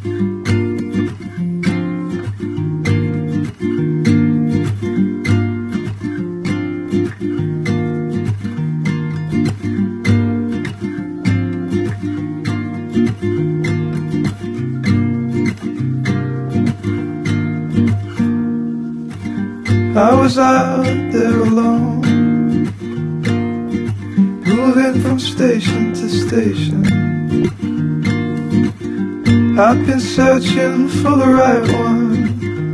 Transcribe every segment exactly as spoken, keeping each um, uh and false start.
I was out there alone, moving from station to station. I've been searching for the right one,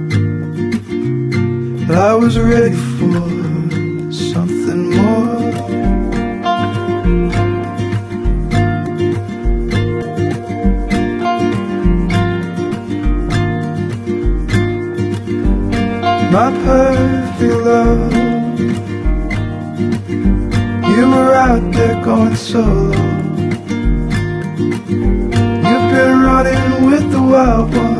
but I was ready for something more. My perfect love, you were out there going solo. You've been running with the wild ones.